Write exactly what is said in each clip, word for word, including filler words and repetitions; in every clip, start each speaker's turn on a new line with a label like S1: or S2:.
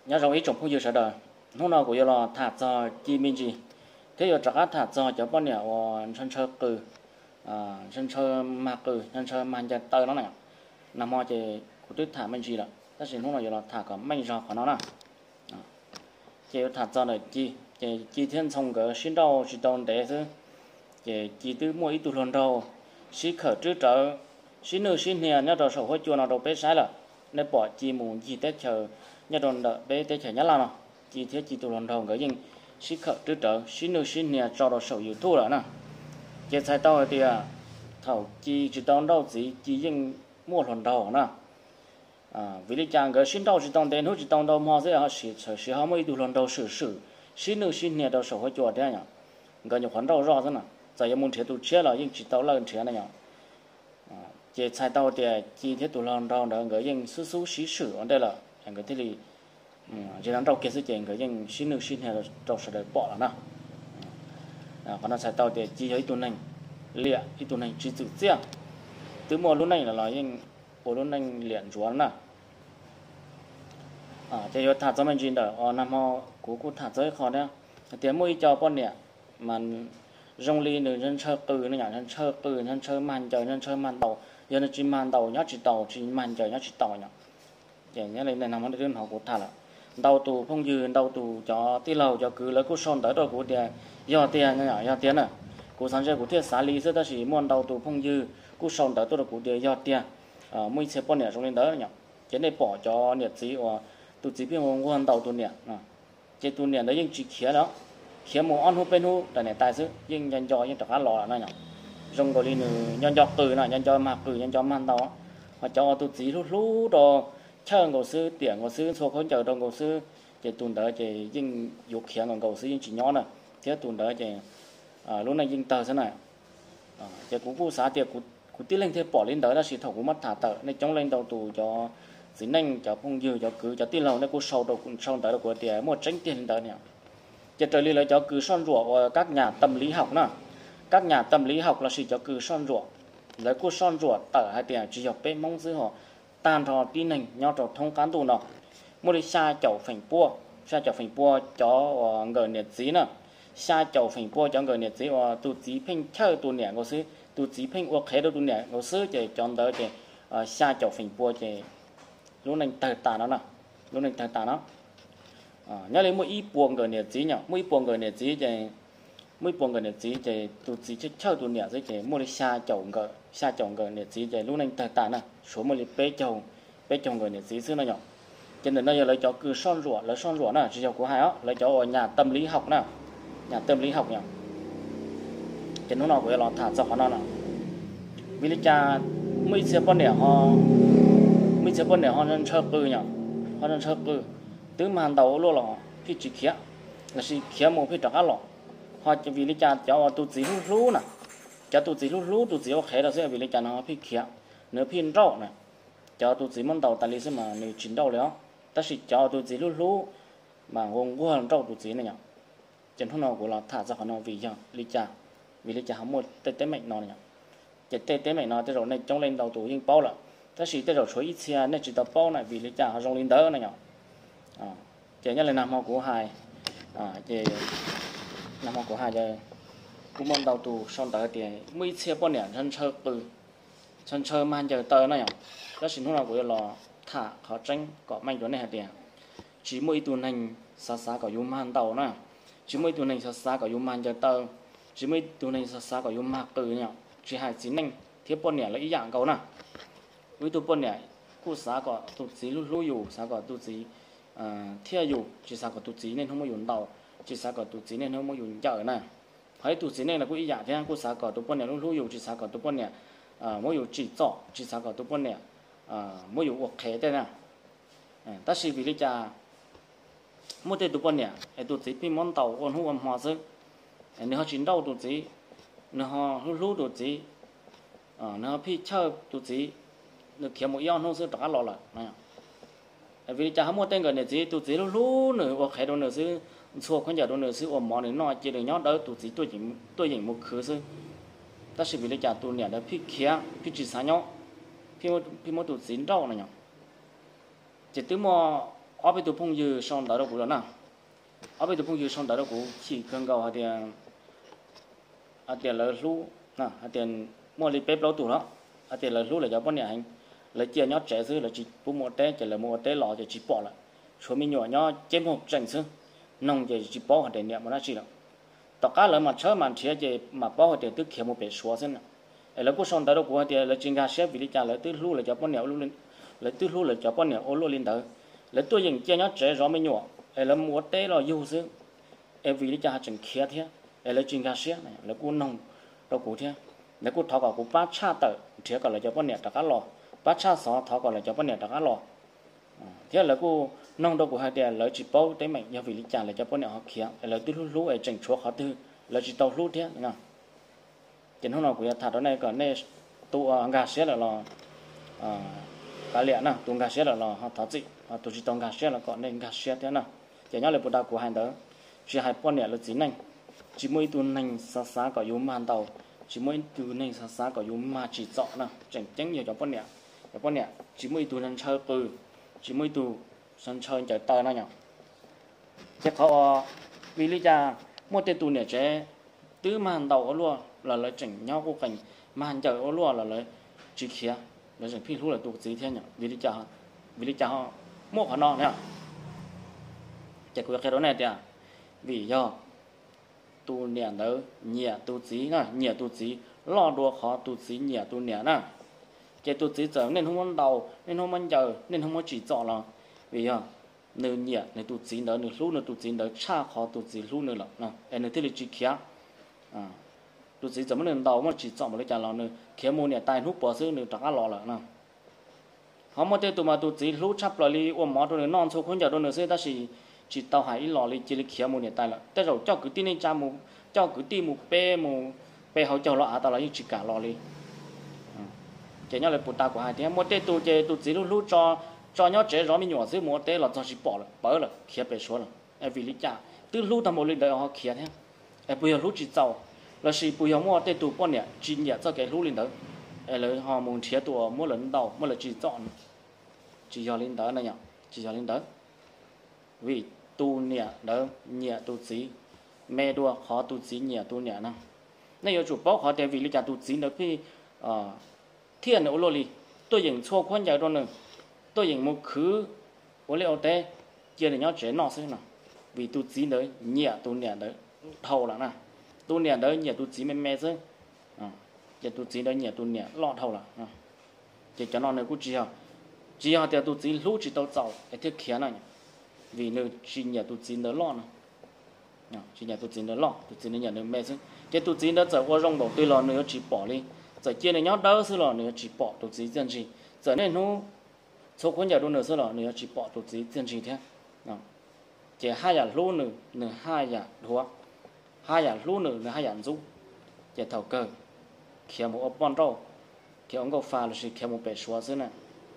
S1: nhớ rằng ý trong phong dư sợ đời hôm nào cũng là thả cho chi minh gì thế giờ chắc thả cho cho bọn nhỏ sân chơi cử sân chơi mà cử sân chơi mà giờ tơ nó này nằm hoa thì cũng biết thả minh gì đó tất nhiên hôm nào giờ là thả có minh giò của nó nè chỉ thả cho này chi chỉ chi thiên xong cái xin đầu chỉ đồng để thôi chỉ chỉ từ mỗi tụ lần đầu xí khởi trước trở xí nữ xí nhà nhớ đầu sổ hôi chùa nào đầu bé sai là nên bỏ chi mù chi tết chờ nhớ đầu đợi bé tết chờ nhất là nào chi thiết chi tụ lần đầu cái gì xí khởi trước trở xí nữ xí nhà cho đầu sổ youtube là nè chỉ sai tao thì à thầu chi chỉ đồng đầu gì chi nhưng mua lần đầu nè à vì lý chàng cái xin đầu chỉ đồng đến hút chỉ đồng đầu mà sẽ họ xí xí xí họ mới tụ lần đầu xử xử xí nữ xí nhà đầu sổ hôi chùa thế nhỉ cái nhiều khoản đầu rõ thế nào giờ muốn thiết tụ chia là nhưng chỉ tao lần chia này nhỉ chỉ sai tao thì chỉ thiết tụ lần đầu đó cái nhưng số số xí sử ở đây là cái thế thì chỉ làm đầu kia sẽ chuyện cái nhưng xí nữ xí nhà đầu sẽ được bỏ là nào còn nó sai tao thì chỉ thấy tụ này liệt cái tụ này chỉ tự chia từ mùa lúc này là nói nhưng mùa lúc này liền chuẩn nè à chỉ có thả cho mình chuyện đó ở năm họ cũ cũ thả tới khó đấy tiếng mũi cho con nè mà rong ly nữa nhân chơi từ nữa nhỉ nhân chơi từ nhân chơi màn trời nhân chơi màn tàu giờ nó chỉ màn tàu nhá chỉ tàu chỉ màn trời nhá chỉ tàu nhỉ vậy nhá lên này nằm ở đây họ cũng thả là tàu tù phong dư tàu tù cho tí lầu cho cứ lấy cú son tới rồi cú tiền do tiền nhá do tiền à cú sáng giờ cú thiết xả ly sẽ ta chỉ muốn tàu tù phong dư cú son tới rồi cú tiền do tiền à mỗi xe con nè rong lên tới nhỉ cái này bỏ cho nhiệt gì hoặc tụ chỉ biết ngon ngon tàu tụ nè à cái tụ nè đấy nhưng chỉ khía đó khía một ăn hút bên hút tại này tài xứ nhưng nhân cho nhưng tất cả lò là nhỉ rong gọi đi nữa nhân cho từ này nhân cho mạc từ nhân cho man tàu họ cho tụ chỉ lúc lúc đó chơi ngồi sư tiền ngồi sư số khối chờ đâu ngồi sư cái tụ đó cái nhưng dục khía ngồi ngồi sư nhưng chỉ nhỏ nè thế tụ đó cái à lúc này nhưng tờ thế này à cái cú cú xá tiệc cú cú tí lên thế bỏ lên đó là chỉ thầu cú mất thả tờ nên chống lên đầu tụ cho dính nhanh cho phong dư cho cứ cho tí lầu nên cú sâu đầu cũng sâu tới của tiền một tránh tiền đó nhỉ chỉ trời lấy cho cứ son rủa các nhà tâm lý học nè các nhà tâm lý học là chỉ cho cứ son rủa lấy cú son rủa tờ hai tiền chỉ học bên mong dư họ tan thọ tin này nhau trò thông cán tù nọ mua đi xa chậu phành bua xa chậu phành bua cho người nhiệt dí nè xa chậu phành bua cho người nhiệt dí và tụ dí phanh chơi tụ nhẹ ngô sư tụ dí phanh uống khé đâu tụ nhẹ ngô sư chỉ chọn tới chỉ xa chậu phành bua chỉ lúc này tờ tà nó nè lúc này tờ tà nó nhớ lấy mỗi ít buồn người nhiệt dí nhở mỗi buồn người nhiệt dí chỉ mỗi buồn người nhiệt dí chỉ tụ dí chơi chơi tụ nhẹ chỉ mua đi xa chậu người xa chậu người nhiệt dí chỉ lúc này tờ tà nè số một lịch bé chồng bé chồng người nhiệt dí xưa nó nhỏ cho nên nó giờ lấy cho cứ son rủa lấy son rủa nè chỉ cho của hai á lấy cho ở nhà tâm lý học nè nhà tâm lý học nhỉ cho nó nào cũng là thả cho họ nè vì lý cha mấy xe con này họ mấy xe con này họ nên chơi cừ nhỉ họ nên chơi cừ từ màn đầu luôn là phi chỉ khía là chỉ khía một phi trắc lọ họ chỉ vì lý cha cho tụt gì lú lú nè cho tụt gì lú lú tụt gì họ khé là sẽ vì lý cha nó phi khía nữa phi rau nè cho tụt gì món đầu ta lý sẽ mà nếu chín đầu nữa ta chỉ cho tụt gì lú lú mà gồm qua rau tụt gì này nhỉ chân hôm nào cũng là thả ra họ nó vì sao lý cha vì lý cha họ một tê tê mạnh nó nhỉ cái tê tê mạnh nó tới rồi này trong lên đầu tủ nhưng bao là ta chỉ tới rồi số ít xe này chỉ tập bao này vì lý cha họ trong lên đỡ này nhỉ à chỉ nhất là năm họ của hai à chỉ năm họ của hai giờ cũng mong đầu tủ son tới thì mấy xe bao nhiêu chân chơi từ chân chơi man giờ tới này nhỉ ta chỉ hôm nào cũng là thả họ tranh có mạnh chỗ này hả tiền chỉ mỗi tuần hành xa xa có yum man tàu nè chỉ mấy tuần này xa xa có yum man giờ tơ chỉ mấy tuần này xa xa có yum mạc từ nhỉ chỉ hai chín này thiết bọn nhẹ là ý dạng cầu nè với tụ bọn nhẹ cú xa có tụ chỉ lu luอยู่xa có tụ chỉ thiếtอยู่chỉ xa có tụ chỉ nên không có dùng tàu chỉ xa có tụ chỉ nên không có dùng chợ nè thấy tụ chỉ này là cú ý dạng thế cú xa có tụ bọn nhẹ lu luอยู่chỉ xa có tụ bọn nhẹ mỗi dùng chỉ rõ chỉ xa có tụ bọn nhẹ mỗi dùng quật khé thế nè ta chỉ vì lý cha mỗi tên tụ bọn nhẹ tụ chỉ pin món tàu ôn hú âm hòa sức nếu họ chín đầu tụ chỉ nếu họ lu tụ chỉ nếu họ phi chơi tụ chỉ nếu kiếm một yong không sư tất cả lọ lại này vì cha mỗi tên người này chỉ tụ chỉ lu lu nữa quật khé đâu nữa sư xua con giờ đâu nữa sư ôm món này nó chỉ được nhót đỡ tụ chỉ tôi chỉ tôi chỉ một khứ sư ta chỉ vì lý cha tụ nhẹ đã phi khía phi chỉ sáng nhóc phi một phi một tụ chỉ đầu này nhở chỉ từ mò ở bên tụ phong dư xong đó đâu cũng đó nè ở bên tụ phong dư xong đó đâu cũng chỉ cần cầu hạt tiền hạt tiền là lú nè hạt tiền mua li bếp lâu tụ đó hạt tiền là lú là cho bọn nhà hành lấy tiền nhót trẻ dư là chỉ bố một té chỉ là một té lò chỉ chỉ bỏ lại số mình nhỏ nhót chế một trận xứ nông chỉ chỉ bỏ hạt tiền niệm mà nó chỉ là tất cả là mà chơi mà chơi chỉ mà bỏ hạt tiền tức kiếm một bể xóa xứ nè là cũng xong đó đâu cũng hạt tiền là chuyên gia xếp vì đi trả lại tức lú là cho bọn nhà lú lên lấy tức lú là cho bọn nhà ô lú lên đó lấy tôi dừng chơi nhót trẻ rõ mình nhỏ là một té là yêu xứ vì lý cha chừng kia thế, là chuyên gia xếp này, là cô nông, đâu cũng thế, là cô tháo cả cô bát cha tử, thế còn là cho bọn nẹt tất cả lò, bát cha sáu tháo còn là cho bọn nẹt tất cả lò, thế là cô nông đâu cũng hai đứa lấy chỉ bao tới mạnh, do vì lý cha là cho bọn nẹt họ kia, là tôi lú lú ở chừng chúa họ tư, là chỉ tàu lú thế, nghe, chuyện hôm nào cũng thà đó này còn này tụ gà xếp là lò, cá lẻ nè, tụ gà xếp là lò họ tháo gì, họ tụ chỉ tụ gà xếp là còn nên gà xếp thế nè, chỉ nhớ là bộ đào của hai đứa chỉ hai bọn này là chỉ này chỉ mỗi tuần này xa xa có yếu màn đầu chỉ mỗi tuần này xa xa có yếu mà chỉ chọn nè chẳng chẳng nhiều cho bọn này cho bọn này chỉ mỗi tuần ăn chơi từ chỉ mỗi tuần ăn chơi chơi tờ nó nhở chắc họ vì lý do một tên tuần này chế tứ màn đầu ở luôn là lấy chỉnh nhau cô cảnh màn trời ở luôn là lấy chỉ kia là chẳng phi lúc là tụ gì thế nhở vì lý do vì lý do họ mua họ non nhở chắc cái đó này thì à vì do tu niệm đó nhẹ tu trí nè nhẹ tu trí lo đua khó tu trí nhẹ tu niệm nè cái tu trí giờ nên không muốn đầu nên không muốn giờ nên không muốn chỉ chọn là vì do nơi nhẹ nơi tu trí đó nơi lúc nơi tu trí đó cha khó tu trí lúc nơi là nè em nơi thế là chỉ kia à tu trí giờ mới nên đầu mà chỉ chọn một cái chả là nơi kia mua niệm tai hút bỏ xứ nơi tất cả lò là nè họ mới tới tụi mà tu trí lúc chấp lại đi ôm máu rồi non số không giờ đâu nữa sẽ ta chỉ chỉ tàu hải lò li chỉ là kia một年代了，但是我叫佢啲呢家冇，叫佢啲冇啤冇啤好就落下到啦，要只cả lò li，chỉ nhớ là bút ta của hai tiếng, một tê tu chơi tu chỉ lúc lúc cho cho nhớ trẻ rõ mình nhỏ xíu một tê là cho chỉ bỏ了，bỏ了，kia bị số了，ai vì lý cha, từ lúc ta một lần đời họ kia thế, ai bây giờ lúc chỉ giàu, là chỉ bây giờ mua tê tu bao nhiêu, chỉ nhớ cho cái lúc lần đời, ai là họ muốn chia tu mỗi lần đầu, mỗi lần chỉ chọn, chỉ giờ lần đời này nhở, chỉ giờ lần đời vì tu nhẹ đó nhẹ tu trí mẹ đua khó tu trí nhẹ tu nhẹ nè nên chủ bảo họ để vì lý do tu trí đó khi thiên ở lô li tôi dùng错quan giải đó nữa tôi dùng một khứ ở liệu thế kia để nhau chế nọ xí nè vì tu trí đó nhẹ tu nhẹ đó thầu là nè tu nhẹ đó nhẹ tu trí mẹ mẹ chứ nhẹ tu trí đó nhẹ tu nhẹ lọt thầu là chỉ cho nó này cũng chỉ họ chỉ họ để tu trí lúc chỉ tao giàu cái thiết kia này vì nơi chỉ nhà tu chín đó lo nè, chỉ nhà tu chín đó lo, tu chín nhà nơi mẹ chứ, cái tu chín đó giờ qua rong đầu tôi lo nữa chỉ bỏ đi, giờ kia này nhót đỡ xứ lo nữa chỉ bỏ tu chín chân gì, giờ này nó số quân nhà đâu nữa xứ lo nữa chỉ bỏ tu chín chân gì thế, nè, chỉ hai nhà lúa nữa, nữa hai nhà thua, hai nhà lúa nữa, nữa hai nhà rú, chỉ thầu cơ, kia một ốp bon rau, kia ông có pha là chỉ kia một bể xóa xứ nè.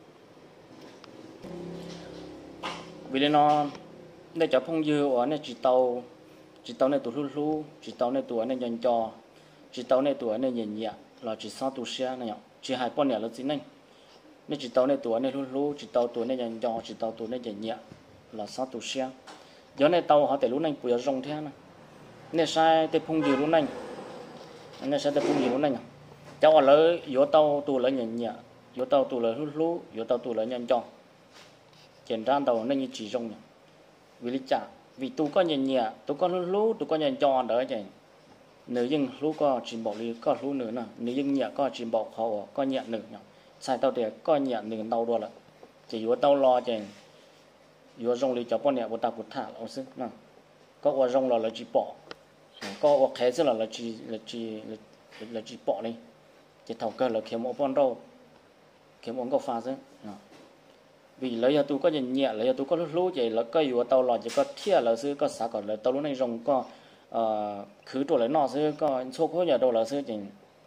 S1: Vì nó để cho phong dư ở này chỉ tàu chỉ tàu này tụ lú lú chỉ tàu này tụ này nhọn trò chỉ tàu này tụ này nhẹ nhẹ là chỉ sáu tụ xe này nhở chỉ hai con nhẹ là gì này nên chỉ tàu này tụ này lú lú chỉ tàu tụ này nhọn trò chỉ tàu tụ này nhẹ nhẹ là sáu tụ xe giờ này tàu họ để lú này bùi rong thế này nên sai để phong dư lú này nên sai để phong dư lú này nhở cháu ở lấy yếu tàu tụ lấy nhẹ nhẹ yếu tàu tụ lấy lú lú yếu tàu tụ lấy nhọn trò trên ra đầu nên như chỉ rong nhỉ vì lý trả vì tu có nhẹ nhẹ tu có lú lú tu có nhẹ tròn đó vậy nếu dưng lú có chỉ bỏ đi có lú nữa nè nếu dưng nhẹ có chỉ bỏ khó có nhẹ nữa nhỉ sai tao để có nhẹ nữa đau đua là chỉ yếu tao lo chèn yếu rong đi cho bọn nhẹ bọn ta cũng thả là sức nè có qua rong là là chỉ bỏ có qua khé chứ là là chỉ là chỉ là, là chỉ bỏ đi chỉ thầu cơ là kiếm một bọn đâu kiếm một cái pha chứ vì lấy cho tôi có nhẹ nhẹ lấy cho tôi có lúc lúc vậy là có yếu tàu lò chỉ có thiệt là sư có xả còn là tàu lúc này rong có khứ đồ lấy nọ sư có số khối nhà đồ là sư chỉ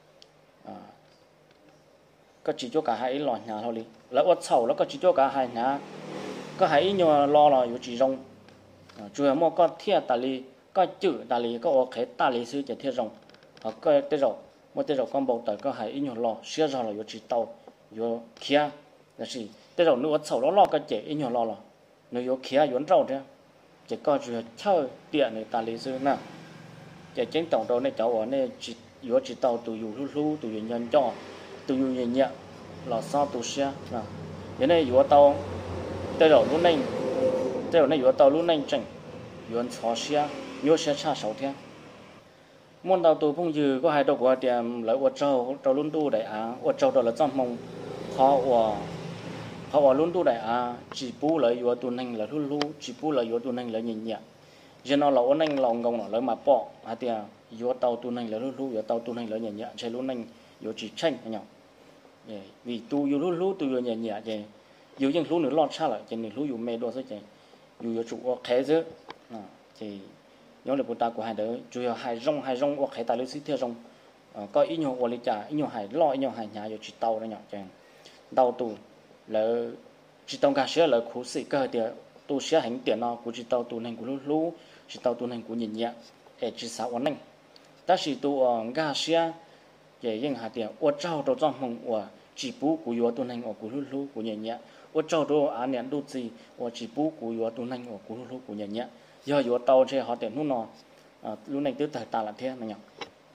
S1: có chỉ cho cả hai lò nhà thôi đi là ớt sầu nó có chỉ cho cả hai nhà có hai nhiều lo là yếu chỉ rong chủ yếu mà có thiệt tà li có chữ tà li có ở cái tà li sư chỉ thiệt rong hoặc có tê rong một tê rong con bầu tờ có hai nhiều lo xưa rồi là yếu chỉ tàu yếu kia là gì tê rong nữa sầu nó lo cái chế ít nhiều lo là nếu yếu khía yếu rau thế chỉ có chuyện chơi tiền này ta lý sư nè chỉ chính tổng đầu này cháu ở này chỉ yếu chỉ tàu tụ yếu lu lu tụ yếu nhân cho tụ yếu nhẹ nhẹ là sao tụ xe nè cái này yếu tàu tới đầu lúc này tới đầu này yếu tàu lúc này chỉnh yếu chó xe yếu xe cha sáu thiên môn tàu tụ phong dư có hai đầu của tiệm lấy ô trâu trâu luôn tu đại á ô trâu đó là trong mông khó ô họ ở luôn tu đại à chỉ bù lại yếu tu năng là lu lu chỉ bù lại yếu tu năng là nhẹ nhẹ giờ nó là ôn năng lòng ngông nó lấy mà bỏ à thì yếu tàu tu năng là lu lu yếu tàu tu năng là nhẹ nhẹ chơi lu năng yếu chỉ tranh nhở vì tu yếu lu lu tu yếu nhẹ nhẹ vậy yếu những lu nữa lọt xa lại cho nên lu yếu mê đua thế vậy yếu yếu chủ khé chứ thì nhóm là bộ ta của hai đứa chủ yếu hai rong hai rong hoặc hai tài liệu xí theo rong có ít nhiều ôn lý trả ít nhiều hai lo ít nhiều hai nhà yếu chỉ tàu đó nhở chàng tàu tu là chỉ tông cả xe là khu sĩ cơ thì tu xe hành tiền nó của chỉ tàu tu hành của lu lu chỉ tàu tu hành của nhện nhẹ để chỉ sáu ổn định ta chỉ tu ở ga xe để những hạt tiền ô trâu đồ trong hồng của chỉ bù của yếu tu hành của lu lu của nhện nhẹ ô trâu đồ án nhận đồ gì ô chỉ bù của yếu tu hành của lu lu của nhện nhẹ giờ yếu tàu chơi họ tiền lúc nào lúc này tới thời ta là thế này nhở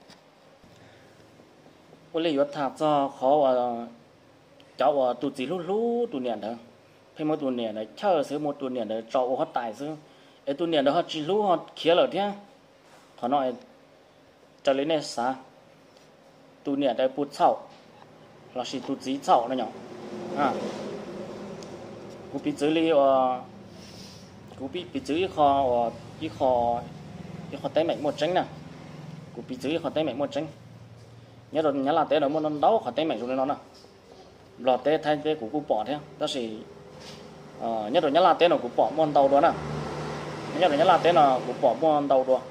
S1: ô lấy yếu thà cho khó và cháu tụt gì lú lú tụt nền đó, khi mà tụt nền này chờ sớm một tụt nền đó cháu họ tài sớm, ấy tụt nền đó họ chỉ lú họ kia rồi thế, họ nói cho lấy này sao, tụt nền đây bút sầu, là chỉ tụt gì sầu này nhở, à, cú bị xử lý ờ, cú bị bị xử lý kho, cái kho, cái kho tay mạnh một trứng nè, cú bị xử lý kho tay mạnh một trứng, nhớ rồi nhớ là té nó muốn đấu kho tay mạnh rồi nó nè. Lọt té thay té của cụ bỏ thế, đó là uh, nhất là nhất là té nó cụ bỏ mòn tàu đó nè, nhất là nhất là té nó cụ bỏ mòn tàu đó,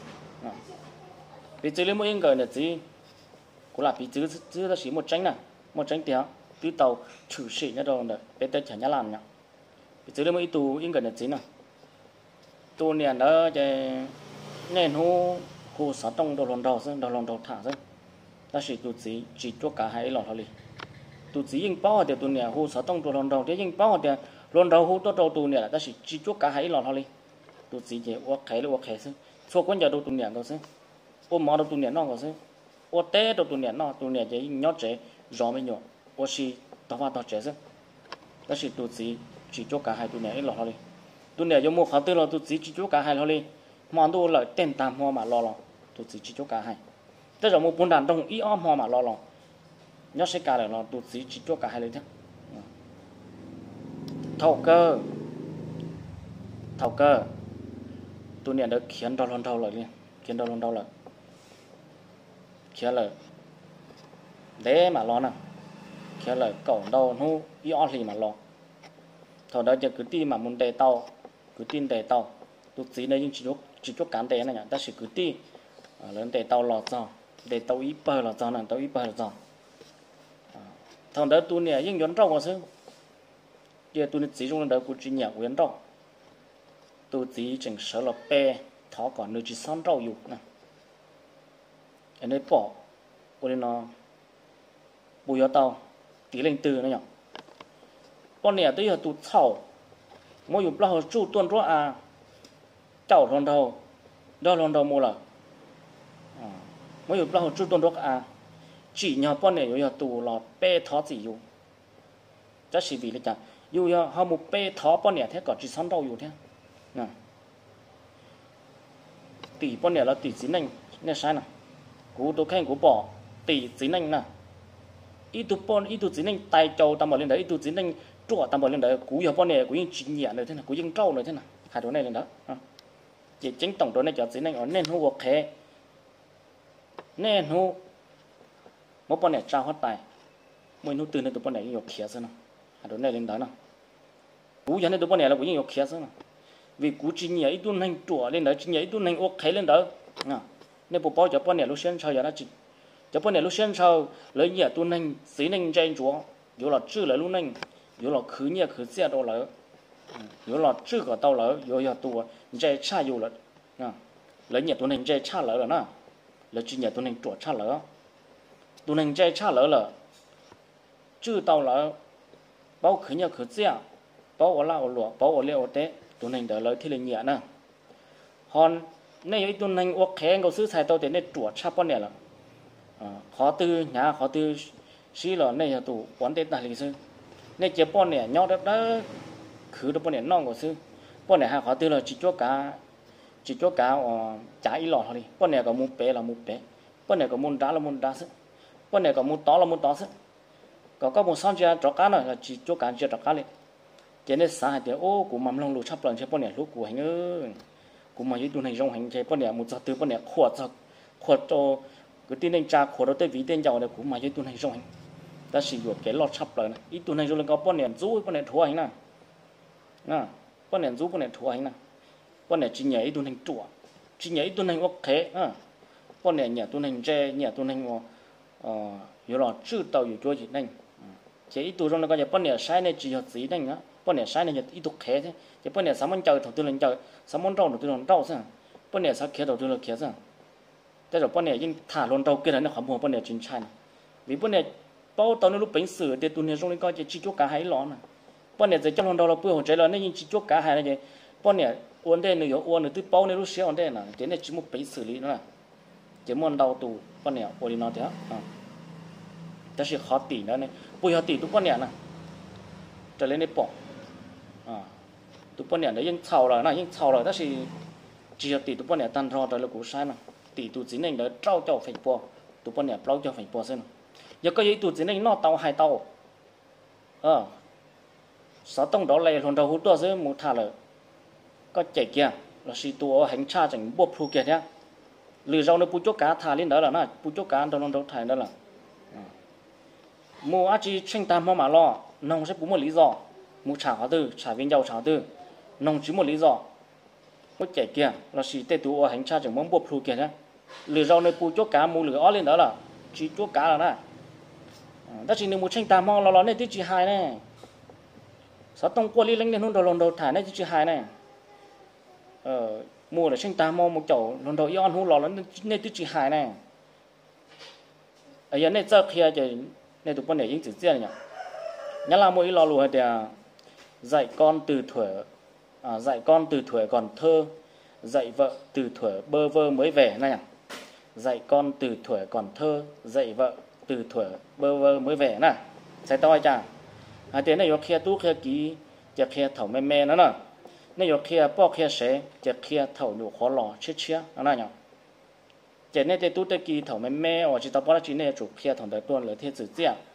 S1: bị chữ lấy mỗi người là gì, cũng là bị chữ chữ là chỉ một tránh nè, một tránh tiếng, từ tàu chủ sĩ nhất rồi đấy, bé té chả nhất làm nhá, bị chữ lấy mỗi tù những người là gì nè, tù niệm đó cái nền hồ hồ sáu trong đầu lòng đầu xong đầu lòng đầu thả xong, đó là tù chỉ chỉ cho cả hai lọt thôi đi. Tu chỉ những bao thì tu nè hồ sáu tông tu lần đầu thế những bao thì lần đầu hồ tu đầu tu nè là ta chỉ chỉ chút cả hai lọt thôi tu chỉ chỉ uất khai là uất khai chứ số quan giờ đâu tu nè đâu chứ ôm máu đâu tu nè nó có chứ uất té đâu tu nè nó tu nè chỉ nhót chế rõ mới nhọ uất si tao vào tao chế chứ ta chỉ tu chỉ chỉ chút cả hai tu nè lọt thôi tu nè giống một khẩu tư là tu chỉ chỉ chút cả hai thôi món tu lợi tên tam hoa mà lo lo tu chỉ chỉ chút cả hai tức là một bốn đàn đông ý om hoa mà lo lo nhớ sẽ cả là nó tụt chỉ chỉ cho cả hai lên thế thầu cơ thầu cơ tôi nhận được khiến đau lòng đau lại liền khiến đau lòng đau lại khiến là để mà lo nè khiến là cẩu đau nu yếu gì mà lo thầu đó giờ cứ ti mà muốn đề tàu cứ tin đề tàu tụt chỉ này chỉ cho chỉ cho cán đề này nhỉ ta chỉ cứ ti lớn đề tàu lọt ra đề tàu ít bờ lọt ra nè tàu ít bờ lọt ra thằng đó tu nè nhưng nhón rau chứ giờ tu nè chỉ trong đó cũng chỉ nhẹ nhón rau tu chỉ chỉnh sửa là pe thọ còn nơi chỉ san rau dục nè anh ấy bỏ của nó bùi ở tàu tí lên từ nó nhở con nè tới giờ tu thảo mỗi dục lao chu tuần rõ à chảo lần đầu đó lần đầu mua là mỗi dục lao chu tuần rõ à chỉ nhờ bọn này yêu tù là bê thó gì yêu, chắc chỉ vì là chả yêu yêu họ một bê thó bọn này thế còn chỉ sống đâu yêu thế, nè, tỷ bọn này là tỷ chính này, nè sai nè, cú tôi khen cú bỏ tỷ chính này nè, ít tụ bọn ít tụ chính này tài châu tầm bảo lên đấy, ít tụ chính này chùa tầm bảo lên đấy, cú yêu bọn này cú những chính nhẹ này thế nào, cú những trâu này thế nào, hai đứa này lên đó, chỉ chính tổng đó này cho chính này ở nên hô ok, nên hô một bọn này trao hết tài, mỗi nút từ này tụi bọn này nhiều khía hơn, à đó này lên đó nè, cú giờ này tụi bọn này là cú nhiều khía hơn, vì cú chỉ nhảy tuần hành chùa lên đó chỉ nhảy tuần hành ok lên đó, nè, nên bộ bao cho bọn này lúc sáng sau giờ nó chỉ, cho bọn này lúc sáng sau lấy nhảy tuần hành xí hành trên chùa, dù là chữ lấy lúc hành, dù là khứ nhảy khứ xe đâu lỡ, dù là chữ có đâu lỡ, dù là tụi chạy cha dù là, nè, lấy nhảy tuần hành chạy cha lỡ rồi nè, lấy chỉ nhảy tuần hành chùa cha lỡ. Tu hành chạy cha lỡ lỡ, chữ tàu lỡ, bao khứ nhờ khứ xe, bảo ở lao lụa bảo ở liệu té tụi mình đỡ lời thì là nhẹ nè hòn này tụi mình ok khen cầu sư xài tao để này chuột sắp con này là khó tư nhà khó tư xí là này là tụ quán tết đại lý sư này chế bọn này nhau đó đó khử được bọn này non của sư bọn này hai khó tư là chỉ cho cả chỉ cho cả trả ý lọt thôi đi bọn này có muốn bé là muốn bé bọn này có muốn đá là muốn đá sức bọn này có muốn to là muốn to sức có có một son chia cho cá này là chỉ cho cả chia cho cá lên cho nên sáng thì ô của mắm long lụt sắp lần chế bọn này lúc của hành ơi của mà những tụi này trong hành chế bọn này một giờ từ bọn này khuất cho khuất cho cái tin anh cha khuất đó tới vị tên giàu này của mà những tụi này trong hành ta sử dụng cái lọt sắp lần ít tụi này rồi có bọn này rú bọn này thua hành nè nè bọn này rú bọn này thua hành nè bọn này chỉ nhảy tụi này chùa chỉ nhảy tụi này ok à bọn này nhảy tụi này che nhảy tụi này ờ nhiều là chưa tàu nhiều chỗ gì này chỉ ít tụi trong nó có những bọn này sai này chỉ học gì này nữa bọn này sai này ít tụi khé thế chỉ bọn này sáu món chơi đầu tư lên chơi sáu món rau đầu tư lên rau sao bọn này sáu khé đầu tư lên khé saoแต่เราbọn nàyยิ่งthả luôn rau kia là nó không mua bọn này chính xác vì bọn này bao tàu nó lúc bánh sữa để tụi này trong này có chỉ chỗ cả hai lon bọn này chỉ trong lòng đầu là bữa hôm trái là nó chỉ chỗ cả hai là gì bọn này uốn đây nữa uốn nữa tôi bao này lúc xíu uốn đây nè cái này chỉ một bánh xử lý nữa chỉ muốn đầu tụ bọn này uốn đi nó thế àแต่是khó tỷ nữa này bây giờ tỷ tụi bọn này nè trở lên đây bỏ à tụi bọn này nó ยัง chào rồi nó ยัง chào rồi แต่是 chỉ là tỷ tụi bọn này tan rò rồi là cũng sai nè tỷ tụi chính này nó trao cho phải bỏ tụi bọn này trao cho phải bỏ xem giờ có gì tụi chính này nó tàu hai tàu ờ sáu tông đó lại lần đầu hútตัวซื้อ một thả là có chạy kia là si tụi hành cha chẳng buộc phu kia nhá lừa rau nó bù chốt cá thả lên đó là nó bù chốt cá đâu đâu đâu thả đó là mua á chỉ tranh tam mà lo nông sẽ bù một lý do mua trả họ tư trả viên giàu trả tư nông chỉ một lý do một chạy kia là si tê tụi hành cha chẳng mong buộc phu kia nhá lừa rau nó bù chốt cá mua lừa ó lên đó là chỉ chốt cá là đó đó chỉ nếu mua tranh tam mà lo lo này tí chỉ hai này sáu tông qua đi lên lên hôm đầu lần đầu thả này chỉ hai này ờ mua là tranh tam mà một chậu lần đầu yon hôm lò nó nên tí chỉ hai này ở giờ này giờ kia thì này tụi con này những chữ riêng nhỉ nhớ là mỗi lò lùa thì dạy con từ thuở à, dạy con từ thuở còn thơ dạy vợ từ thuở bơ vơ mới về này nhỉ dạy con từ thuở còn thơ dạy vợ từ thuở bơ vơ mới về nè sai to chả à thế này có kia tú kia kýจะkia thầu mê mê nữa nè này có kia bao kia sẽจะkia thầu nhủ khó lò chết chết nó này nhỉ chỉ này thì tú tới ký thầu mê mê ở chỉ tao bảo là chỉ này chủ kia thầu đại tuần là thế chữ gì à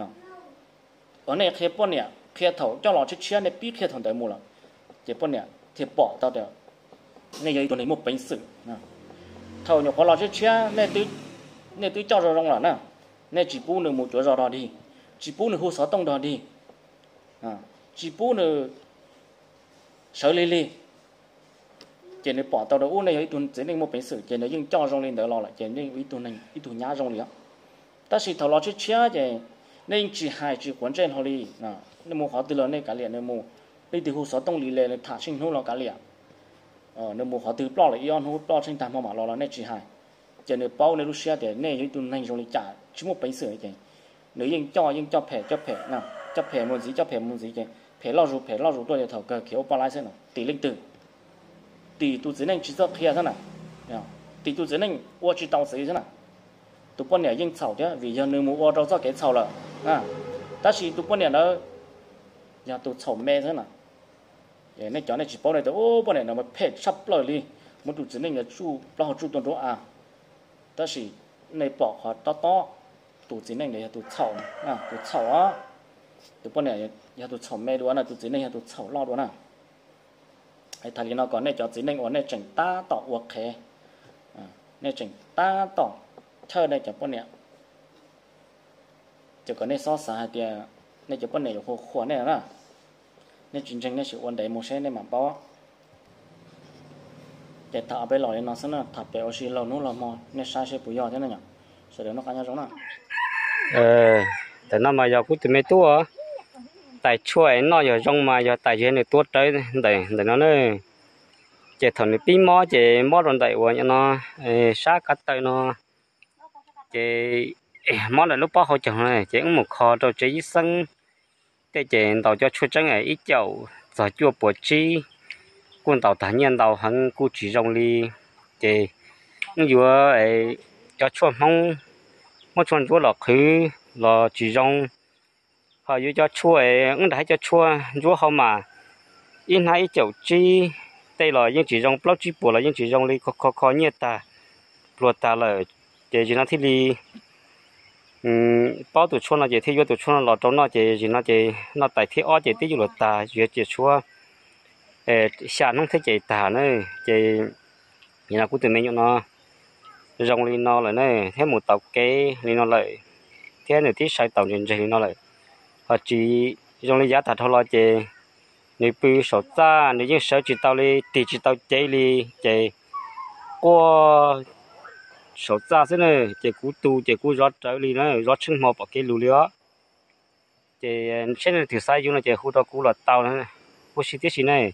S1: ở này kia bao nè kia thầu cho lò chết chết này biết kia thầu đại mù là chỉ bao nè thì bỏ tao được này giờ tuần này một bánh sừng thầu nhủ khó lò chết chết này tú này tú cho rồi rong là nè này chỉ bu nữa một chỗ rồi đó đi chỉ bu nữa hồ sáu tông đó đi à chỉ bu nữa sợ lì lì chỉ nên bỏ tàu đầu này ấy tuần chỉ nên một bánh sữa chỉ nên dùng cho rong lên đỡ lo lại chỉ nên ít tuần này ít tuần nhá rong liền ta chỉ thầu lo chết chết chỉ nên chỉ hai chỉ quan trọng thôi đi à nên mua họ từ lớn này cả liền nên mua đi từ hồ sáu tông lì lì là thả sinh hú lo cả liền ờ nên mua họ từ lo lại ion hú lo sinh tam mà lo là này chỉ hai chỉ nên bao nên lúc xưa để này ấy tuần này rong lên trả chỉ một bánh sữa chỉ nếu dùng cho dùng cho phê cho phê nào cho phê một gì cho phê một gì chứ phê lo rồi phê lo rồi tôi thầu cơ kiểu bao lái thế nào tỷ linh tử tỷ tu chỉ nên chỉ cho kia thế nào tỷ tu chỉ nên我知道谁thế nào tụi bọn này dùng chảo chứ vì giờ nếu mua ô đâu cho cái chảo là à ta chỉ tụi bọn này nó giờ tụi chảo mê thế nào vậy nên cho nên chỉ bảo này tụi ô bọn này nó mà phê sắp lời đi một tụi chỉ nên là chu lo chu tuần đó à ta chỉ này bỏ họ to to tụi chỉ nên là tụi chảo à tụi chảo á tụi bọn này giờ tụi chảo mê đó là tụi chỉ nên là tụi chảo lo đó nèไอ้ทารีnó còn này cho chỉ nên ở này chỉnh ta tỏ ok à này chỉnh ta tỏ chơi này cho bọn này chỉ có này so sánh thì này cho bọn này có khổ này là này chính chính này sự vấn đề một số này mà bao để thả bé lòi nó xem là thả bé ở xí lầu nó là mò này sai sẽ bùi giò thế này nhỉ sau đó nó khai nhau giống nào
S2: ờ để nó mà giờ cũng từ mấy tua tại chuối nó giờ trong mà giờ tại trên này tuốt tới để để nó này chỉ thằng này pin mò chỉ mò rồi tại của nó sát cắt tay nó chỉ mò là lúc bao hồi chừng này chỉ một kho rồi chỉ sân để chế tàu cho chua trắng ấy ít dầu giờ chua bột chi quân tàu thả nhiên tàu hắn cú chỉ rong li chế nhưng vừa ấy cho chua mong mong chua chua là khứ là chỉ rong họ vừa cho chua ấy ứng đại cho chua chua không mà in hai chậu chi đây là những chỉ rong bao chi bùa là những chỉ rong li khó khó khó nhiệt ta bùa ta là chế chỉ nó thích li bao tuổi xuân là chế thì vô tuổi xuân là trong nó chế chỉ nó chế nó tại thì ó chế tí du lịch ta duyệt chế xua xả nó thấy chế ta nữa chế như là cũng từ mình nó rong lên nó lại này thế một tàu kế lên nó lại thế này tí sai tàu liền chế nó lại họ chỉ rong lên giá thật thôi là chế nếu bự số ra nếu như số chỉ tàu đi thì chỉ tàu chế đi chế qua số ra thế này chế cú tu chế cú rót trở đi nó rót sinh hoạt ở cái lúa lúa chế trên này thử sai dùng là chế khu đó cú là tàu này cú xí tiết xí này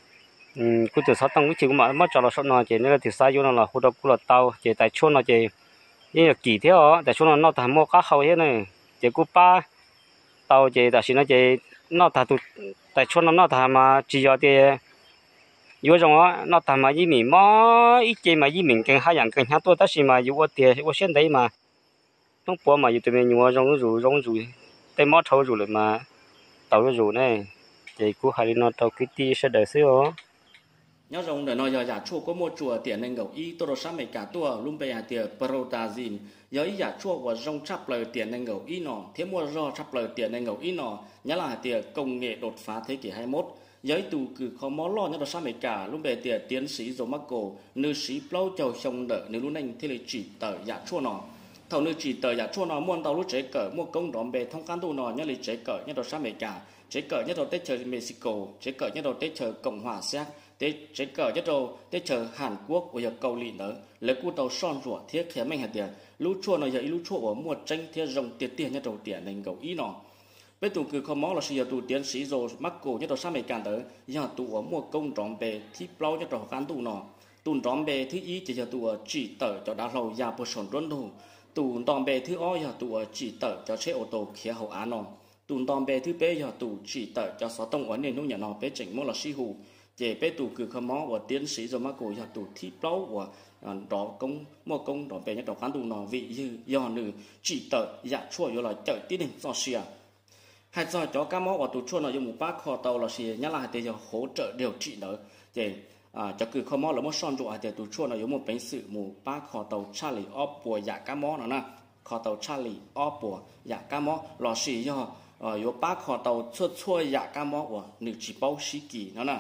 S2: cú từ sáu tầng cái chịu mà mất cho là số nào chế nên là thử sai dùng là khu đó cú là tàu chế tại chỗ nó chế như là kỳ thế đó tại chỗ nó nó thành mua cá hậu thế này chế cú ba tàu chế tại xí nó chế nó thành tụ tại chỗ nó nó thành mà chỉ do tiền有种啊，那他妈一米嘛，一节嘛一米跟海洋跟下多，但是嘛有我爹我现在嘛，东坡嘛有对面有我种入种入，在毛头入了嘛，到了入呢，这股还是那到cái地是的是哦。
S1: nhớ rằng để nói giờ giả chua có một chùa tiền nên gấu y tôi đồ sáng mấy cả tua luôn bây giờ tiền protazin giờ y giả chua của rong chắp lời tiền nên gấu y nọ thế mua do chắp lời tiền nên gấu y nọ nhớ là tiền công nghệ đột phá thế kỷ hai mươi mốt giới tù cử khó mó lo nhớ đồ sáng mấy cả luôn bây giờ tiến sĩ rồi mắc cổ nữ sĩ plau chầu chồng đỡ nếu luôn anh thế là chỉ tờ giả chua nọ thầu nữ chỉ tờ giả chua nọ muôn tàu lúc chế cỡ mua công đón bè thông can tu nọ nhớ là chế cỡ nhớ đồ sáng mấy cả chế cỡ nhớ đồ tết chờ Mexico chế cỡ nhớ đồ tết chờ Cộng hòa Séc tết chế cờ nhất đâu tết chờ Hàn Quốc của giờ cầu lì nữa lấy cú tàu son rủa thiết khé mình hạt tiền lũ chua nó giờ lũ chua ở mua tranh thiết rồng tiền tiền nhất đầu tiền nên cầu ý nọ bên tụ cứ không mó là sự tụ tiến sĩ rồi mắc cổ nhất đầu sang mấy cản tới giờ tụ ở mua công tròn bề thi plau nhất đầu cán tụ nọ tụ tròn bề thứ ý chỉ giờ tụ ở chỉ tờ cho đá lầu nhà bờ sồn rốn thủ tụ tròn bề thứ o giờ tụ ở chỉ tờ cho xe ô tô khía hậu án nọ tụ tròn bề thứ b giờ tụ chỉ tờ cho sáu tông ở nền nông nhà nọ bé chỉnh mua là si hù chế bé tụ cứ không mó và tiến sĩ rồi mắc cổ giờ tụ thi plau và đó công mua công đó bé nhất đầu cán tụ nọ vị như do nữ chỉ tờ dạ chua rồi là chợ tí đình do xìa hai giờ cho cá mó và tụ chua nó dùng một bát kho tàu là xìa nhá là để cho hỗ trợ điều trị nữa chế à cho cứ không mó là một son rượu để tụ chua nó dùng một bánh sự một bát kho tàu Charlie ốp bùa dạ cá mó nó nè kho tàu Charlie ốp bùa dạ cá mó là xìa do ờ dùng bát kho tàu chua chua dạ cá mó và nữ chỉ bao xí kỳ nó nè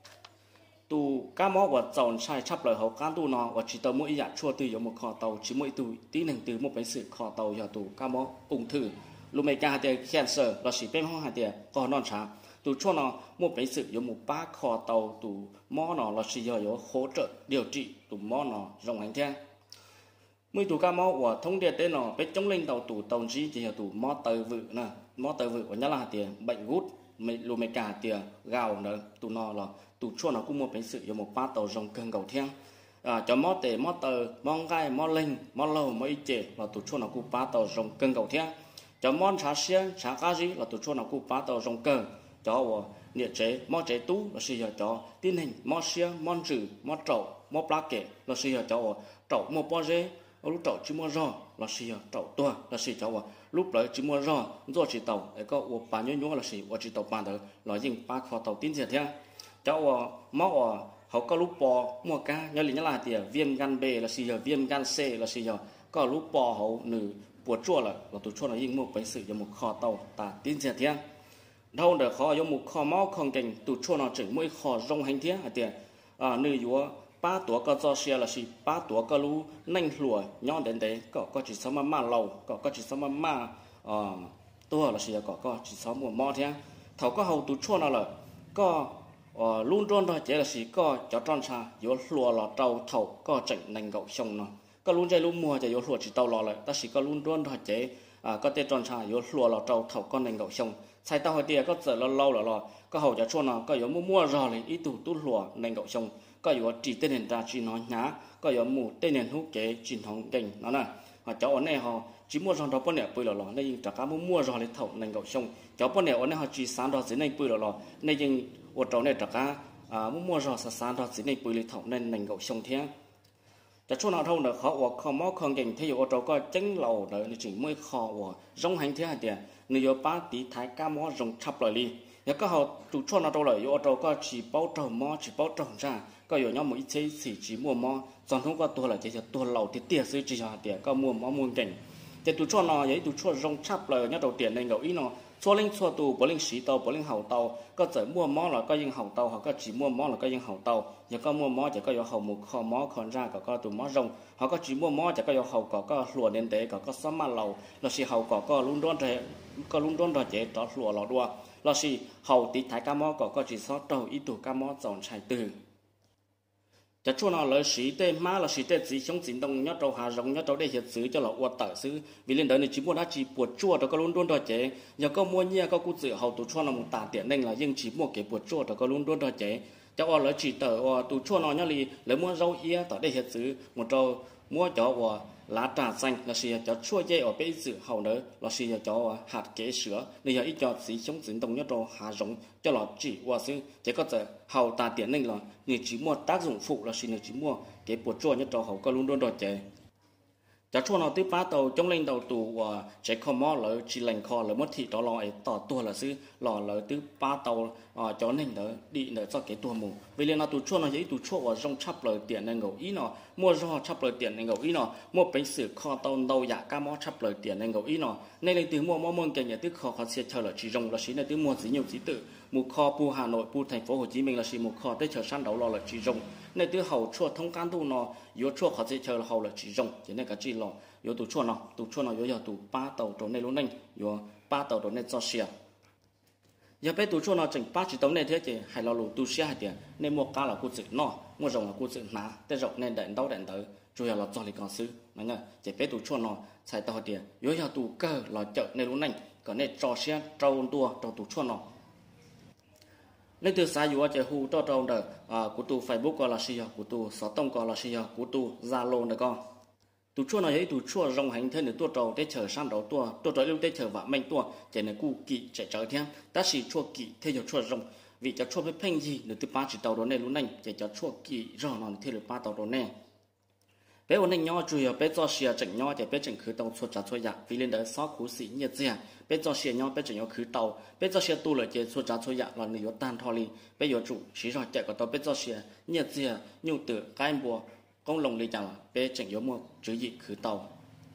S1: tụ cá mó và chọn sai chắp lời hậu cán tụ nó và chỉ tàu mỗi dạ chua từ dùng một kho tàu chỉ mỗi tụ tí nền từ một bánh sự kho tàu giờ tụ cá mó ung thư lúc mấy cái hạt tiền cancer là chỉ bên hông hạt tiền còn non trắng tụ chua nó một bánh sự dùng một ba kho tàu tụ mó nó là chỉ giờ có hỗ trợ điều trị tụ mó nó rộng hành thiên mấy tụ cá mó và thông điệp tên nó bên chống lên tàu tụ tàu gì chỉ là tụ mó tờ vự nè mó tờ vự của nhá là hạt tiền bệnh gút mấy lúc mấy cái hạt tiền gạo nữa tụ nó là tụ chua nó cũng một bánh sự dùng một ba tàu rộng cân cầu thiên à cho mó tề mó tờ mó gai mó linh mó lâu mó ít chè là tụ chua nó cũng ba tàu rộng cân cầu thiên cho món trà xiên trà cá gì là tụ chua nó cũng ba tàu rộng cân cho nhiệt chế mó chế tú là sử dụng cho tin hình mó xiên món rử mó trậu mó plá kệ là sử dụng cho trậu mó bao dê lúc trậu chỉ mó rò là sử dụng trậu tua là sử dụng cho lúc đấy chỉ mó rò do chỉ tàu để có uống bán nhuyễn nhuyễn là sử dụng chỉ tàu bán được là dùng ba kho tàu tin thiệt nha cho mó họ có lúc bò mua cá nhớ lý nhớ là tiền viêm gan B là sử dụng viêm gan C là sử dụng có lúc bò hậu nữ bùa chua là là tụ chua là dùng một bánh sự dùng một kho tàu ta tin thiệt thiên đâu để kho dùng một kho máu không cảnh tụ chua nó chỉnh mỗi kho rong hành thiên hả tiền à nữ dúa ba tuổi có do xe là gì ba tuổi có lú nanh lùa nhon đến đấy có có chỉ sáu ma lầu có có chỉ sáu ma ờ tua là gì có có chỉ sáu một mò thiên thầu có hậu tụ chua nào là có ờ luôn luôn thôi chỉ là gì có cho tròn xa dúa lùa là trâu thầu có chỉnh nanh gậu sông nó có luôn chơi luôn mua chỉ dúa lùa chỉ tàu lò lại ta chỉ có luôn luôn thôi chỉ à có tên tròn xa dúa lùa là trâu thầu con nanh gậu sông sai tao hồi tia có giờ lâu lâu là lò có hậu cho chua nào có dúa mua mua rồi thì ít tụ tụ lùa nanh gậu sông có dúa chỉ tên hiện ra chỉ nói nhá có dúa mù tên hiện hút chế chỉ thòng cảnh nó nè họ cháu ở này họ chỉ mua rong đó bọn này bơi lò lò này trả cá mua mua rong lấy thầu này gạo xong cháu bọn này ở này họ chỉ sáng đó dưới này bơi lò lò này nhưng ở trong này trả cá à mua mua rong sáng đó dưới này bơi lấy thầu này này gạo xong thếจะช่วงนั้นเท่านั้นเขาว่าเขาหม้อเครื่องเก่งที่อยู่เราก็จังเราเดี๋ยวจึงไม่ขอว่าร้องหันที่หาเดียนี่อยู่ป้าตีท้ายก้าหม้อร้องชับเลยลีแล้วก็เขาจุดช่วงนั้นเราเลยอยู่เราก็chỉ bao trâuหม้อchỉ bao trâu raก็อยู่ย่อมอีเช่สี่chỉ muaหม้อตอนทั้งก็ตัวเลยจะตัวเราที่เตี้ยซื้อจีหาเดียก็muaหม้อmuaเก่งแต่จุดช่วงนั้นยัยจุดช่วงร้องชับเลยเนี่ยเราเตียนในเงาอีเนาะชั่วเล่งชั่วตูบ่เล่งสีเตาบ่เล่งเห่าเตาก็จะมั่วหม้อแล้วก็ยังเห่าเตาเขาก็chỉมั่วหม้อแล้วก็ยังเห่าเตาแล้วก็มั่วหม้อจะก็有เห่าหมูคอหม้อคอนราก็ก็ตัวหม้อรงเขาก็chỉมั่วหม้อจะก็有เห่าก็ก็หลัวเด่นเดก็ก็ซ้ำมาเราเราสิเห่าก็ก็ลุ้นด้วนเดก็ลุ้นด้วนเดเจต่อหลัวเราด้วยเราสิเห่าติดท้ายก้าหม้อก็ก็chỉซอเตาอีตัวก้าหม้อจอนชายตื่นจะช่วงนั้นเลยสีเต้มาเราสีเต้สีชงสินตรงยอดเราหารงยอดเราได้เห็ดซื้อจะเราอวดต่อซื้อวิเลนเดอร์ในจีมัวน่าจีปวดจั่วเราก็ลุ้นด้วนเราเจยังก็มัวเงี้ยก็กูเสือเห่าตัวช่วงนั้นมึงตาเตียนเน่งละยังจีมัวเก็บปวดจั่วเราก็ลุ้นด้วนเราเจจะว่าเลยจีเตอว่าตัวช่วงนั้นเนี่ยลีเลยมัวเราเอี้ยต่อได้เห็ดซื้อมัวเรามัวจ่อว่าlá trà xanh là xì cho chua dây ở bên dưới hậu nữa là xì cho hạt kế sữa bây giờ ít cho xí chống dính đồng nhất đồ hạ rộng cho nó chỉ qua xứ chỉ có thể hậu ta tiền nên là người chỉ mua tác dụng phụ là xì người chỉ mua cái bột chua nhất đồ hậu có luôn luôn đồ chếจะช่วงเราที่ป้าเตาจงเล่นเตาตัวว่าใช้คอมอเลยจีแหลงคอเลยมัดที่ต่อรอไอ้ต่อตัวละซื้อหล่อเลยที่ป้าเตาอ่าจอเล่นเตอดีเนอจะเก็บตัวหมูเวลาเราตัวช่วงเราจะตัวช่วงว่าจงชับเลยเตียนในเงาอีเนาะมัวรอชับเลยเตียนในเงาอีเนาะมัวไปสื่อคอเตาเตาอยากก้ามอชับเลยเตียนในเงาอีเนาะในในตัวมัวมัวมัวเก่งอย่างที่คอเขาเสียเฉลยจีจงเราชี้ในตัวมัวสีเหนียวสีตื่นมูคอปูhà nộiปูthành phố hồ chí minh là chỉมูคอได้เฉลยสั้นเดาเราเลยจีจงในตัวเขาช่วงthông can tuเนาะอยู่ช่วงเขาเสียเฉลยเขาเลยจีจงจะในกระจีหล่ออยู่ตัวช่วงเนาะตัวช่วงเนาะอยู่อยู่ตัวป้าเตาตัวในลุ้นนั่งอยู่ป้าเตาตัวในจอเสียอย่าไปตัวช่วงเนาะจึงป้าจีตัวในเท่าเจให้เราลู่ตัวเสียให้เดียในมัวกาเรากูจึงเนาะมัวรองเรากูจึงหนาแต่รองในเดินเต้าเดินเตอ主要là做嚟講書，明啊，就俾到出咯，才到啲，如果有到個來着你老寧，個你做些做多做到出咯。nên từ xa dù ở hù cho trong đời à của tu Facebook gọi là gì của tu sáu tông gọi là gì của tu Zalo này con tu chua này ấy tu chua rong hành thế này tu trâu để chờ sang đầu tu tu trâu lưu để chờ vợ mình tu chỉ là cu kỵ chạy trở thiên ta chỉ chua kỵ thế giờ chua rong vì cho chua với phanh gì nữa từ ba chỉ tàu đó này lúc này chỉ cho chua kỵ rong nó thế là ba tàu đó này bé ôn anh nhỏ chui bé cho xìa chỉnh nhỏ thì bé chỉnh khử tàu xuất trả xuất giả vì lên đó sáu cú sĩ nhiệt gì bé cho xìa nhỏ bé chỉnh nhỏ khử tàu bé cho xìa tu lợi chế xuất trả xuất giả là người tan thọ li bé yếu chủ chỉ rồi chạy của tàu bé cho xìa nhiệt gì nhu từ cái bùa công lồng li chẳng bé chỉnh yếu mua chữ gì khử tàu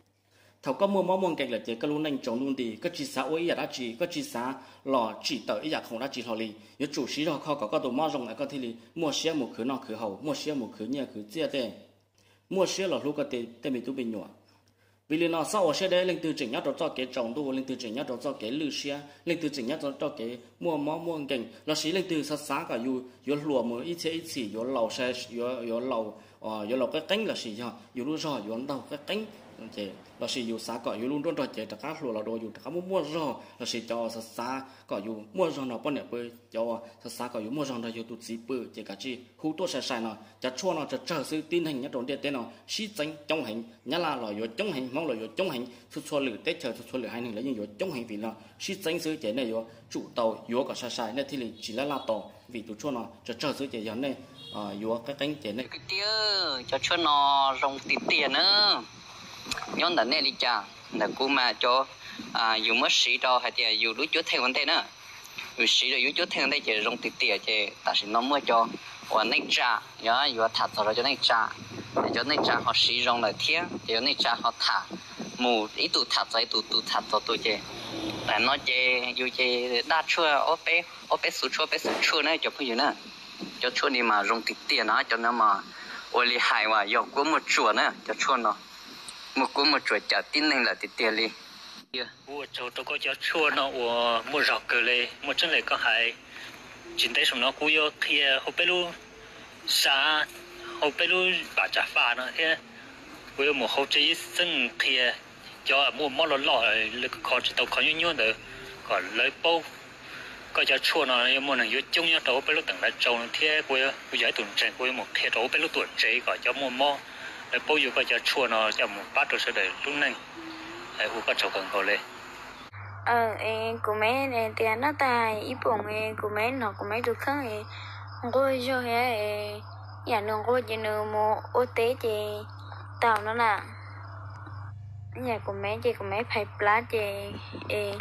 S1: thầu có mua món món cạnh là chế cái luôn anh trồng luôn đi cái chỉ xã ôi đã chỉ cái chỉ xã lò chỉ tới ý không đã chỉ thọ li yếu chủ chỉ rồi kho có cái đồ mò rồng lại có thể li mua xìa một khử nọ khử hậu mua xìa một khử nhẹ khử chia thế mua xe là lúc cái tiền tiền mình tu bình nhỏ vì lý nó sau xe đấy lên từ chỉnh nhát cho cái trồng tu lên từ chỉnh nhát cho cái lư xe lên từ chỉnh nhát cho cái mua mỏ mua cảnh là xí lên từ sát sát cả yu yu lùa mua ít xe ít xí yu lầu xe yu yu lầu ờ yu lầu cái cánh là xí ha yu luôn rồi yu đầu cái cánh chế là xí yu sát cả yu luôn luôn rồi chế tất cả lùa là đồ yu tất cả mua mua rồi là xí cho sát sát cả yu mua rồi nó bao nhiêu bơi cho sát sát cả yu mua rồi nó yu tụt xí bơi chế cả chi khu tốt sai sai nó chả chua nó chả chờ sự tin hình nhát trộn tiền tiền nó xí tránh trong hình nhá là là yu trong hình mong là yu trong hành xuất xuất lử tết chờ xuất xuất lử hai nghìn lấy những trong hành vì là suy tranh sự chế này có chủ tàu có cả sai sai nên thì là chỉ là là tàu vì tụ chuột nó cho chờ sự chế giống này à có cái cánh chế này
S3: cái tia cho chuột nó rong tiền tiền nữa nhóm đàn này đi chả là cô mà cho à dùng mất sĩ đâu hay là dùng đối chuột theo vấn đề nữa dùng sĩ rồi dùng chuột theo vấn đề chế rong tiền tiền chế ta sẽ nó mới cho và này trả nhớ vừa thả rồi cho này trả cho nên cha họ sử dụng lại thiên cho nên cha họ thả mù ít tụ thả tới tụ tụ thả tới tụ chơi tại nó chơi dù chơi đa chua ở bé ở bé số chua bé số chua này cho cái gì nữa cho chua đi mà dùng tiền tiền nó cho nó mà ôi li hại mà dùng của một chua nữa cho chua nó một của một chua trả tin nên là tiền tiền đi
S4: 我就这个叫chua nó我没绕过来我真来个还今天什么古有贴后背路啥hậu bên lúc bà trả phá nó thế với một hậu chế sinh thì cho mua món lò lò là khó chỉ tàu khó nhiêu nhiêu được còn lấy bao có cho chua nó mua năng yếu chung nhau tàu bên lúc tầng lại trâu thế với với giải tuần trẻ với một thế tàu bên lúc tuần trẻ có cho mua mò để bố yêu có cho chua nó cho một bát rồi sẽ để lúc này ai hú có chậu cần hồ lên
S5: ờ em của mấy này tiền nó tài ít bụng em của mấy nó của mấy được không em cô cho hè em nhà nó cô chỉ nửa một ô tế chị tàu nó là nhà của mấy chị của mấy phải plát chị em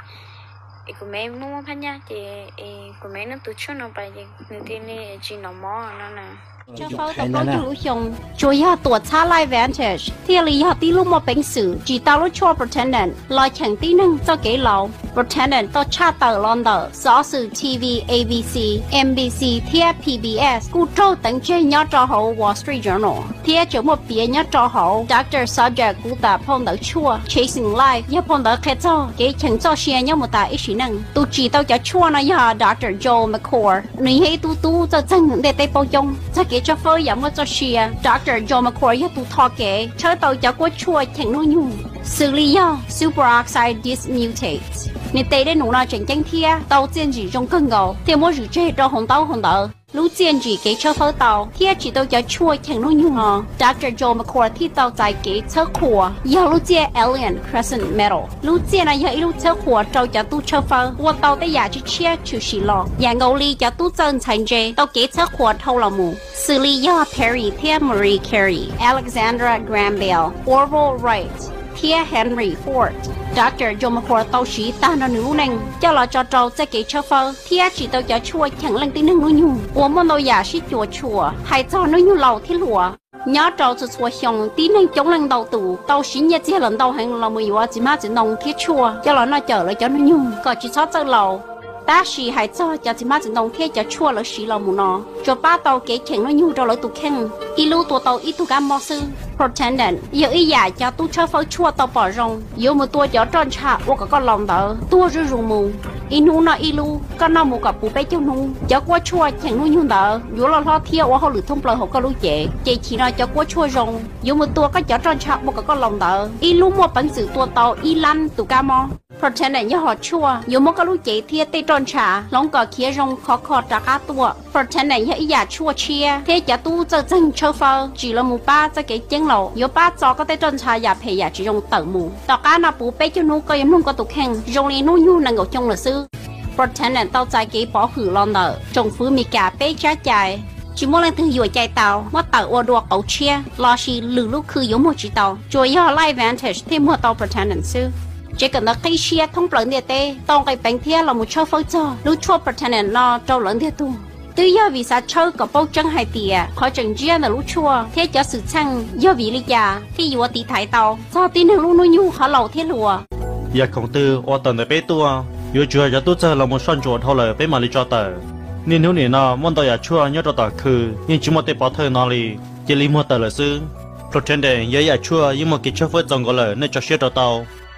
S5: của mấy nó muốn phát nhá chị của mấy nó tụt chút nó phải chị người tiên này chỉ nó mò nó nè
S6: cho phẫu thuật có chủ dùng chủ yếu tụt xa lại Vantage thì lý do tí lúc mà bệnh sử chỉ tao lúc cho pretendant lo chẳng tí nâng cho kế lâu pretendant to cha tờ lon tờ rõ sự ti vi a bê xê em bê xê thiệt pê bê ét cú trâu tấn chơi nhớ cho hậu Wall Street Journal thiệt chỗ một phía nhớ cho hậu doctor subject cú ta phong đỡ chua chasing life nhớ phong đỡ khét cho kế chẳng cho xe nhớ một ta ít xí nâng tu chỉ tao cho chua nó nhớ doctor Joe McCord người hay tu tu cho chân để tay bao dung kế cho phơi giống cho xia doctor Joe McCoy tu thọ kế chơi tàu cho quá chua chẳng nuôi nhung xử lý do superoxide dismutase nên tây đây nụ nào chẳng chẳng thia tàu tiên chỉ trong cơn gầu thì mỗi rượu chơi cho hồng tàu hồng tàu lũ tiên chỉ kế cho phơi tàu thia chỉ tàu cho chua chẳng nuôi nhung hả doctor Joe McCoy thì tàu dài kế chơi khua giờ lũ tiên alien crescent metal lũ tiên này giờ lũ chơi khua tàu cho tu chơi phơi qua tàu tới nhà chỉ chia chịu xì lọ nhà ngầu ly cho tu chân thành dê tàu kế chơi khua thâu là mù xử lý do Perry thia Marie Carey Alexandra Graham Bell Orville Wright thia Henry Ford doctor Joe McCord tàu sĩ ta nó nữ nành cho là cho trâu sẽ kế cho phơ thia chỉ tàu cho chua chẳng lần tí nâng nuôi nhung của một nồi giả sĩ chùa chùa hay cho nuôi nhung lầu thiết lụa nhớ trâu cho chùa xong tí nâng chống lần đầu tủ tàu sĩ nhật chia lần đầu hành là mười hóa chỉ má chỉ nông thiết chùa cho là nó chờ lại cho nuôi nhung còn chỉ sót cho lầu ta sĩ hay cho cho chỉ má chỉ nông thiết cho chua là sĩ lầu mù nó cho ba tàu kế chẳng nuôi nhung cho lỡ tụ khen ít lưu tụ tàu ít tụ cam mò sư pretendant giờ ý giả cho tu chơi phơi chua tàu bỏ rong giờ một tua gió tròn chạ ô cả con lòng đỡ tua rư rù mù inu na ilu con nào một cặp bù bé châu nu cho qua chua chẳng nuôi nhung đỡ giờ lo lo thiêu ô họ lử thông lời họ có lũ trẻ chị chỉ nói cho qua chua rong giờ một tua có gió tròn chạ ô cả con lòng đỡ ilu một bản sự tua tàu y lăn tụ cam mò pretendant giờ họ chua giờ một cái lũ trẻ thiê tê tròn chạ lòng cỏ kia rong khó khó trả cá tua pretendant giờ ý giả chua chia thế cho tu chơi chân chơi phơi chỉ là một ba cho cái chân lầu有把早个在侦查也培养这种等目，大家那不被就弄个也弄个都看，用力弄用能够中了事。pretendant 到在给保护了呢，政府咪加被加价，只莫能ถึงอยู่ใจเตาว่าเตาอวดวกเอาเชียรอชีหรือลูกคือ有莫知道，主要 live vantage ที่莫到 pretendant ซื้อchỉ cần là cái chia thông bận địa tê, tông cái bánh thia là một chỗ phơi cho, lúc cho pretendant lo trâu lớn địa tu. Từ giờ vì sao chơi có bao chân hai tìa, khỏi chừng chia là lũ chua, thế cho sự chăng, do vì lý già, thì dù tí thái tàu, do tí năng lũ nuôi nhu khó lầu thế lùa.
S7: Giờ không tư, ở tầng này bé tua, dù chua giờ tôi chơi là một son chuột thôi là bé mà lý cho tờ. Nên nếu này nó muốn tờ giờ chua nhớ cho tờ khử, nhưng chỉ một tệp bỏ thơ nó li, chỉ lý mua tờ là sư. Pretendant giờ giờ chua nhưng mà cái chua phơi trong gọi là nên cho xe cho tàu.